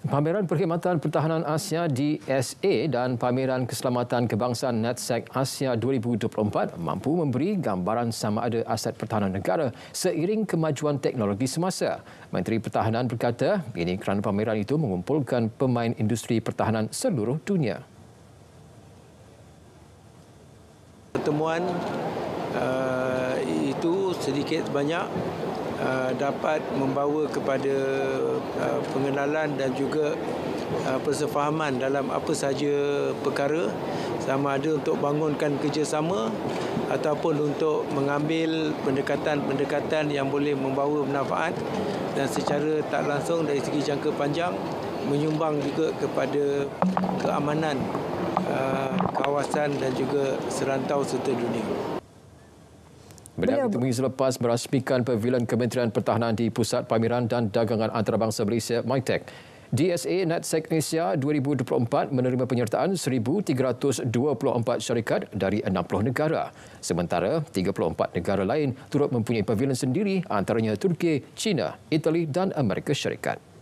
Pameran Perkhidmatan Pertahanan Asia di SA dan Pameran Keselamatan Kebangsaan Natsec Asia 2024 mampu memberi gambaran sama ada aset pertahanan negara seiring kemajuan teknologi semasa. Menteri Pertahanan berkata, ini kerana pameran itu mengumpulkan pemain industri pertahanan seluruh dunia. Pertemuan itu sedikit banyak dapat membawa kepada pengenalan dan juga persefahaman dalam apa sahaja perkara, sama ada untuk bangunkan kerjasama ataupun untuk mengambil pendekatan-pendekatan yang boleh membawa manfaat dan secara tak langsung dari segi jangka panjang menyumbang juga kepada keamanan kawasan dan juga serantau serta dunia. Beliau ditemui selepas merasmikan Pavilion Kementerian Pertahanan di Pusat Pameran dan Dagangan Antarabangsa Malaysia (MITEC). DSA Natsec Asia 2024 menerima penyertaan 1,324 syarikat dari 60 negara. Sementara 34 negara lain turut mempunyai pavilion sendiri, antaranya Turki, China, Itali dan Amerika Syarikat.